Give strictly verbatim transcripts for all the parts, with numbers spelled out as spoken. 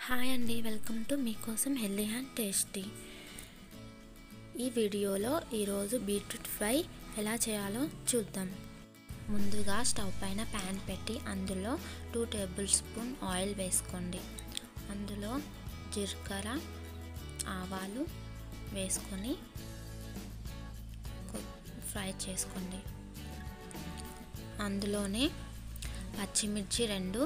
Hi అండి, welcome to మీకోసం healthy and tasty. ఈ వీడియోలో ఈరోజు బీట్రూట్ ఫ్రై ఎలా చేయాలో చూద్దాం. ముందుగా స్టవ్ పైన ప్యాన్ పెట్టి అందులో టూ టేబుల్ స్పూన్ ఆయిల్ వేసుకోండి. అందులో జీలకర్ర, ఆవాలు వేసుకొని ఫ్రై చేసుకోండి. అందులోనే పచ్చిమిర్చి రెండు,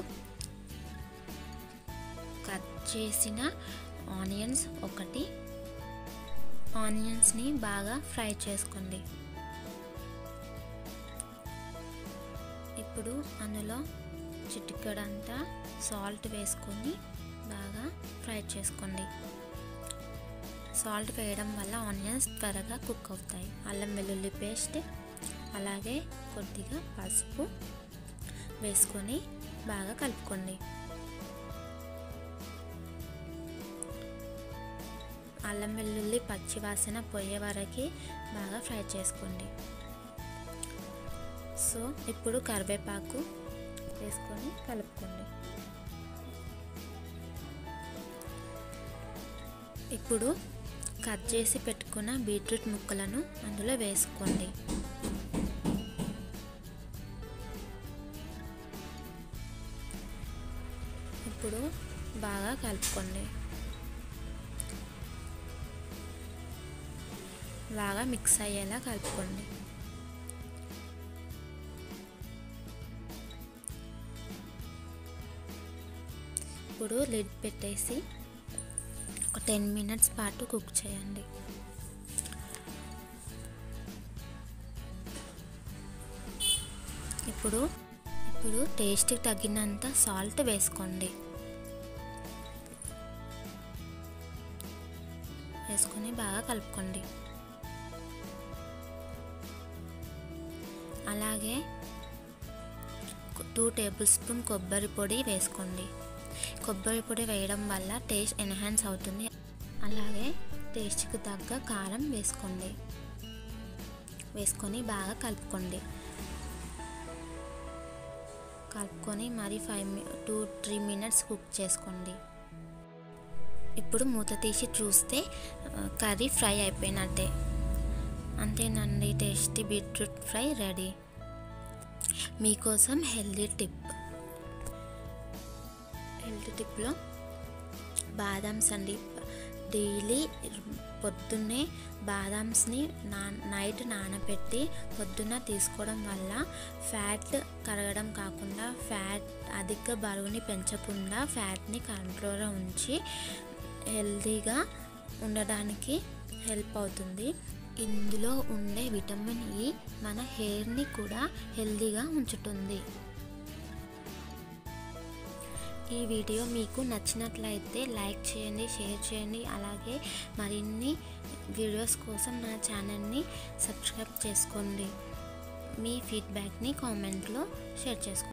కట్ చేసిన ఆనియన్స్ ఒకటి, ఆనియన్స్ని బాగా ఫ్రై చేసుకోండి. ఇప్పుడు అందులో చిటికెడంతా సాల్ట్ వేసుకొని బాగా ఫ్రై చేసుకోండి. సాల్ట్ వేయడం వల్ల ఆనియన్స్ త్వరగా కుక్ అవుతాయి. అల్లం వెల్లుల్లి పేస్ట్ అలాగే కొద్దిగా పసుపు వేసుకొని బాగా కలుపుకోండి. అల్లం వెల్లుల్లి పచ్చి వాసన పోయే వరకు బాగా ఫ్రై చేసుకోండి. సో ఇప్పుడు కరివేపాకు వేసుకొని కలుపుకోండి. ఇప్పుడు కట్ చేసి పెట్టుకున్న బీట్రూట్ ముక్కలను అందులో వేసుకోండి. ఇప్పుడు బాగా కలుపుకోండి. బాగా మిక్స్ అయ్యేలా కలుపుకోండి. ఇప్పుడు లిడ్ పెట్టేసి ఒక టెన్ మినిట్స్ పాటు కుక్ చేయండి. ఇప్పుడు ఇప్పుడు టేస్ట్కి తగినంత సాల్ట్ వేసుకోండి. వేసుకొని బాగా కలుపుకోండి. అలాగే టూ టేబుల్ స్పూన్ కొబ్బరి పొడి వేసుకోండి. కొబ్బరి పొడి వేయడం వల్ల టేస్ట్ ఎన్హాన్స్ అవుతుంది. అలాగే టేస్ట్కి తగ్గ కారం వేసుకోండి. వేసుకొని బాగా కలుపుకోండి. కలుపుకొని మరి five two three minutes cook చేసుకోండి. ఇప్పుడు మూత తీసి చూస్తే కర్రీ ఫ్రై అయిపోయినట్టే. అంతేనండి, టేస్టీ బీట్రూట్ ఫ్రై రెడీ. మీకోసం హెల్దీ టిప్ హెల్తీ టిప్లో బాదామ్స్ అండి. డైలీ పొద్దున్నే బాదామ్స్ని నా నైట్ నానబెట్టి పొద్దున్న తీసుకోవడం వల్ల ఫ్యాట్ కరగడం కాకుండా ఫ్యాట్ అధిక బరువుని పెంచకుండా ఫ్యాట్ని కంట్రోల్లో ఉంచి హెల్తీగా ఉండడానికి హెల్ప్ అవుతుంది. ఇందులో ఉండే విటమిన్ ఈ మన హెయిర్ని కూడా హెల్తీగా ఉంచుతుంది. ఈ వీడియో మీకు నచ్చినట్లయితే లైక్ చేయండి, షేర్ చేయండి. అలాగే మరిన్ని వీడియోస్ కోసం నా ఛానల్ని సబ్స్క్రైబ్ చేసుకోండి. మీ ఫీడ్బ్యాక్ని కామెంట్లో షేర్ చేసుకోండి.